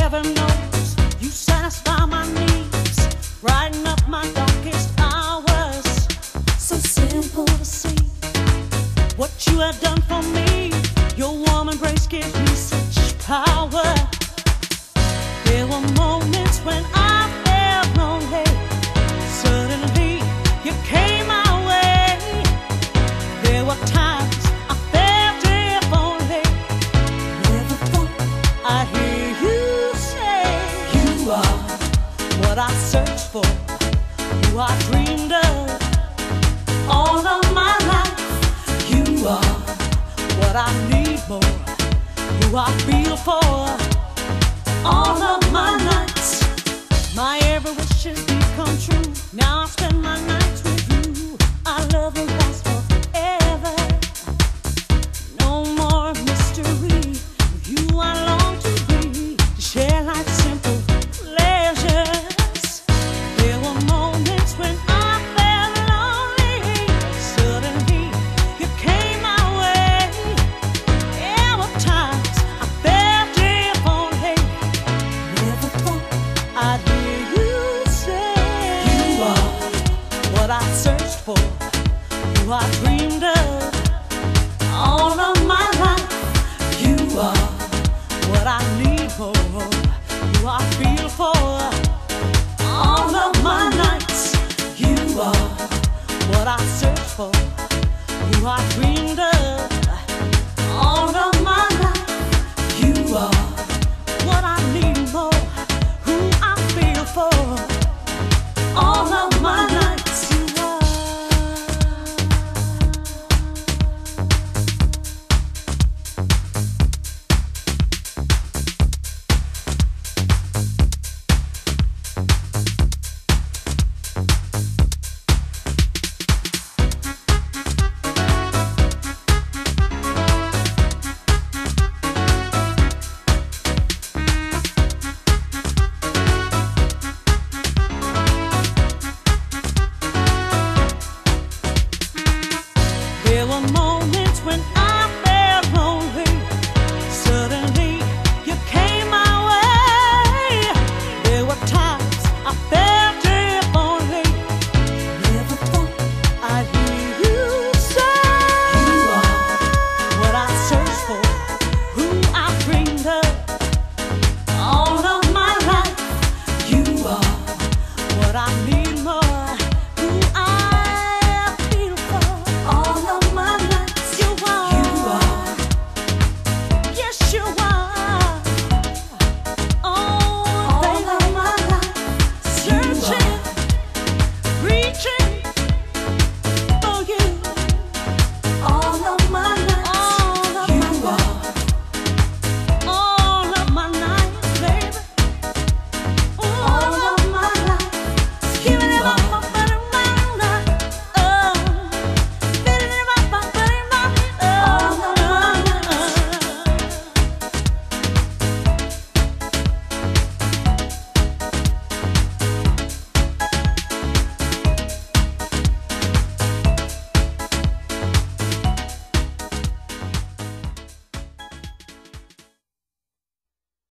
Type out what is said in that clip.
Heaven knows you satisfy my needs, brighten up my darkest hours. So simple to see what you have done for me. Your warm embrace gives me such power. There were moments when I felt lonely. Suddenly you came my way. There were times I felt if only. Never thought I'd hear you say you are what I searched for, you I dreamed of all of my life. You are what I need more, who I feel for all of my nights. My every wish has become true. Now I spend my nights with you. Our love will last forever. No more mystery. With you I long to be, to share life's simple pleasures. There were moments when I felt lonely. Suddenly you came my way. There were times I felt if only. Never thought I'd hear you say you are what I searched for, you I dreamed of all of my life. You are what I need more, you I feel for all of my nights. You are what I searched for, you I dreamed of all of